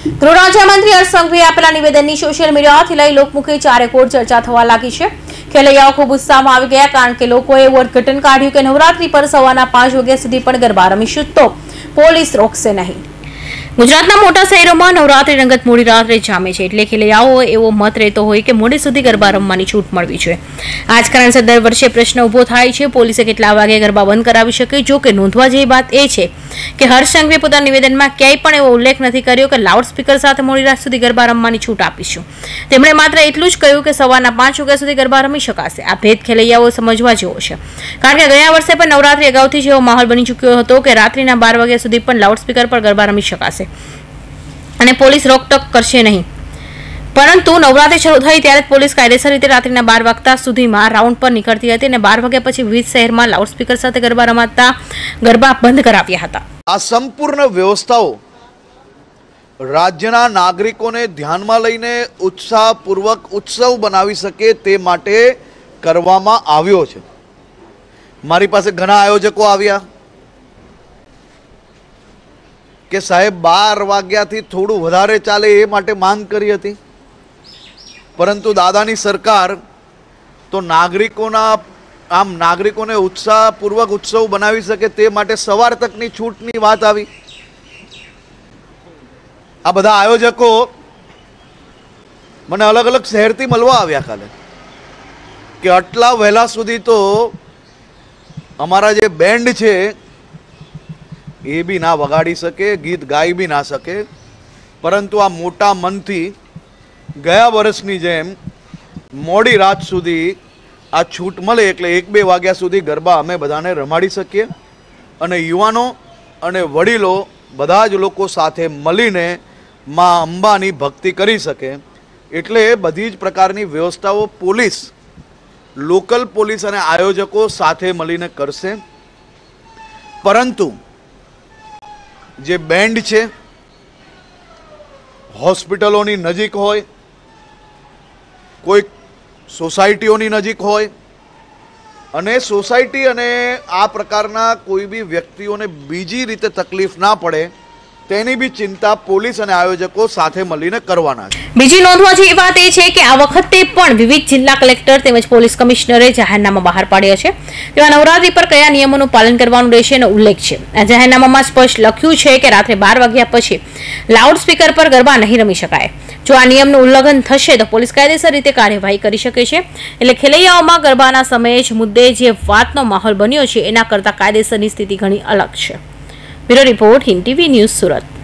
ગૃહ રાજ્યમંત્રી હર્ષ સંઘવીએ આપેલા નિવેદનની સોશિયલ મીડિયાથી લઈ લોકમુખે ચારેકોર ચર્ચા થવા લાગી છે। ખેલૈયાઓ ખૂબ ઉત્સાહમાં આવી ગયા કારણ કે લોકોએ અર્થઘટન કાઢ્યું કે નવરાત્રી પર સવારના 5 વાગ્યા સુધી પણ ગરબા રમીશું તો પોલીસ રોકશે નહીં। ગુજરાતના મોટા શહેરોમાં નવરાત્રી રંગત મોડી રાત્રે જામે છે, એટલે ખેલૈયાઓ એવો મત રહેતો હોય કે મોડે સુધી ગરબા રમવાની છૂટ મળવી જોઈએ। આ જ કારણસર દર વર્ષે પ્રશ્ન ઉભો થાય છે, પોલીસે કેટલા વાગે ગરબા બંધ કરાવી શકે। જો કે નોંધવા જેવી વાત એ છે કે હર્ષ સંઘવીએ પોતાના નિવેદનમાં ક્યાંય પણ એવો ઉલ્લેખ નથી કર્યો કે લાઉડસ્પીકર સાથે મોડી રાત સુધી ગરબા રમવાની છૂટ આપીશું। તેમણે માત્ર એટલું જ કહ્યું કે સવારના 5 વાગ્યા સુધી ગરબા રમી શકાશે। આ ભેદ ખેલૈયાઓ સમજવા જેવો છે, કારણ કે ગયા વર્ષે પણ નવરાત્રી અગાઉથી જેવો માહોલ બની ચૂક્યો હતો કે રાત્રિના 12 વાગ્યા સુધી પણ લાઉડસ્પીકર પર ગરબા રમી શકાશે અને પોલીસ રોકટોક કરશે નહીં। પરંતુ નવરાત્રી શરૂ થઈ ત્યારે પોલીસ કાયદેસર રીતે રાત્રિના 12 વાગ્યા સુધીમાં રાઉન્ડ પર નીકળતી હતી અને 12 વાગ્યા પછી વિવિધ શહેરમાં લાઉડસ્પીકર સાથે ગરબા રમાતા ગરબા બંધ કરાવ્યા હતા। આ સંપૂર્ણ વ્યવસ્થાઓ રાજ્યના નાગરિકોને ધ્યાનમાં લઈને ઉત્સાહપૂર્વક ઉત્સવ બનાવી શકે તે માટે કરવામાં આવ્યો છે। મારી પાસે ઘણા આયોજકો આવ્યા કે સાહેબ 12 વાગ્યાથી થોડું વધારે ચાલે એ માટે માંગ કરી હતી, પરંતુ દાદાની સરકાર તો નાગરિકોને ઉત્સાહપૂર્વક ઉત્સવ બનાવી શકે તે માટે સવાર તકની છૂટની વાત આવી। આ બધા આયોજકો મને અલગ અલગ શહેરથી મળવા આવ્યા કાલે કે આટલા વહેલા સુધી તો અમારા જે બેન્ડ છે એ બી ના વગાડી શકે, ગીત ગાઈ બી ના શકે, પરંતુ આ મોટા મનથી ગયા વર્ષની જેમ મોડી રાત સુધી આ છૂટ મળે એટલે 1-2 વાગ્યા સુધી ગરબા અમે બધાને રમાડી શકીએ અને યુવાનો અને વડીલો બધા જ લોકો સાથે મળીને માં અંબાની ભક્તિ કરી શકે। એટલે બધી જ પ્રકારની વ્યવસ્થાઓ પોલીસ, લોકલ પોલીસ અને આયોજકો સાથે મળીને કરશે। પરંતુ જે બેન્ડ છે હોસ્પિટલોની નજીક હોય, કોઈ સોસાયટીઓની નજીક હોય અને સોસાયટી અને આ પ્રકારના કોઈ બી વ્યક્તિઓને બીજી રીતે તકલીફ ના પડે તેની બી ચિંતા પોલીસ અને આયોજકો સાથે મળીને કરવાના છે। બીજી નોંધવા જેવી વાત એ છે કે આ વખતે પણ વિવિધ જિલ્લા કલેક્ટર તેમજ પોલીસ કમિશનરે જાહેરનામા બહાર પાડ્યા છે। તેમાં નવરાત્રી પર કયા નિયમોનું પાલન કરવાનું રહેશે એનો ઉલ્લેખ છે। આ જાહેરનામામાં સ્પષ્ટ લખ્યું છે કે રાત્રે 12 વાગ્યા પછી લાઉડસ્પીકર પર ગરબા નહીં રમી શકાય। જો આ નિયમનું ઉલ્લંઘન થશે તો પોલીસ કાયદેસર રીતે કાર્યવાહી કરી શકે છે। એટલે ખેલૈયાઓમાં ગરબાના સમયે જ મુદ્દે જે વાતનો માહોલ બન્યો છે એના કરતાં કાયદેસરની સ્થિતિ ઘણી અલગ છે। Bureau report, Hind TV news, Surat.